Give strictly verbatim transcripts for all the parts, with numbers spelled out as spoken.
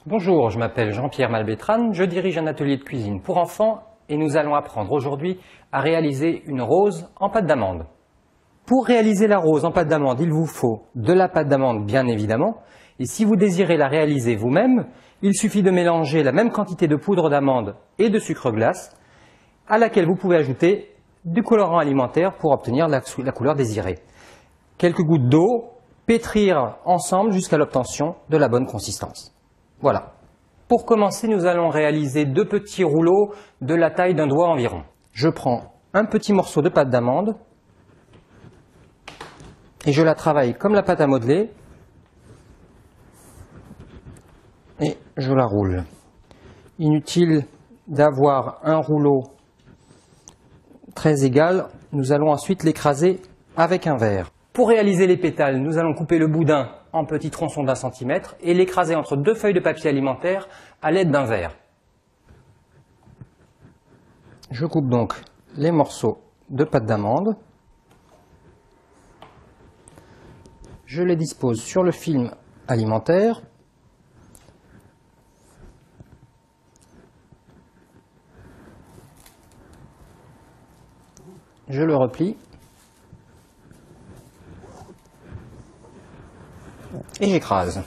Bonjour, je m'appelle Jean-Pierre Malbétrane, je dirige un atelier de cuisine pour enfants et nous allons apprendre aujourd'hui à réaliser une rose en pâte d'amande. Pour réaliser la rose en pâte d'amande, il vous faut de la pâte d'amande bien évidemment, et si vous désirez la réaliser vous-même, il suffit de mélanger la même quantité de poudre d'amande et de sucre glace, à laquelle vous pouvez ajouter du colorant alimentaire pour obtenir la, la couleur désirée. Quelques gouttes d'eau, pétrir ensemble jusqu'à l'obtention de la bonne consistance. Voilà. Pour commencer, nous allons réaliser deux petits rouleaux de la taille d'un doigt environ. Je prends un petit morceau de pâte d'amande et je la travaille comme la pâte à modeler et je la roule. Inutile d'avoir un rouleau très égal, nous allons ensuite l'écraser avec un verre. Pour réaliser les pétales, nous allons couper le boudin en petits tronçons d'un centimètre et l'écraser entre deux feuilles de papier alimentaire à l'aide d'un verre. Je coupe donc les morceaux de pâte d'amande. Je les dispose sur le film alimentaire. Je le replie. Et j'écrase.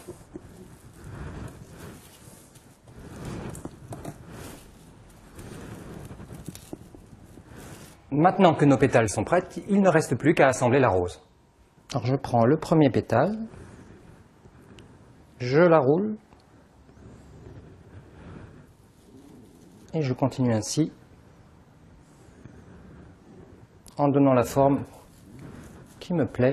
Maintenant que nos pétales sont prêts, il ne reste plus qu'à assembler la rose. Alors je prends le premier pétale, je la roule, et je continue ainsi, en donnant la forme qui me plaît.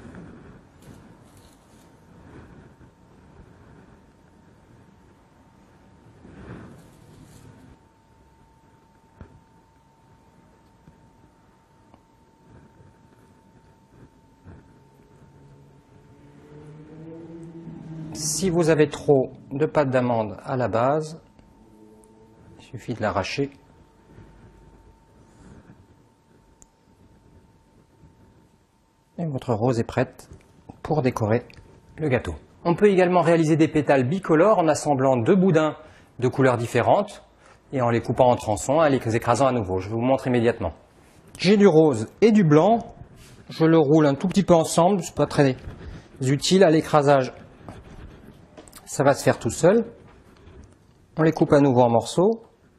Si vous avez trop de pâte d'amande à la base, il suffit de l'arracher. Et votre rose est prête pour décorer le gâteau. On peut également réaliser des pétales bicolores en assemblant deux boudins de couleurs différentes et en les coupant en tronçons et les écrasant à nouveau. Je vais vous montrer immédiatement. J'ai du rose et du blanc. Je le roule un tout petit peu ensemble, ce n'est pas très utile à l'écrasage. Ça va se faire tout seul. On les coupe à nouveau en morceaux.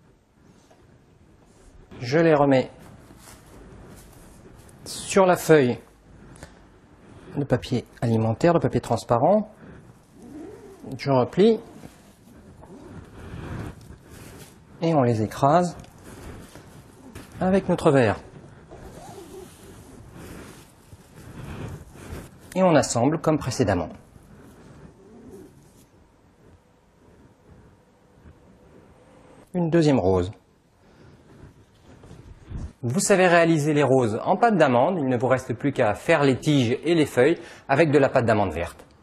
Je les remets sur la feuille de papier alimentaire, de papier transparent. Je replie. Et on les écrase avec notre verre. Et on assemble comme précédemment. Une deuxième rose. Vous savez réaliser les roses en pâte d'amande, il ne vous reste plus qu'à faire les tiges et les feuilles avec de la pâte d'amande verte.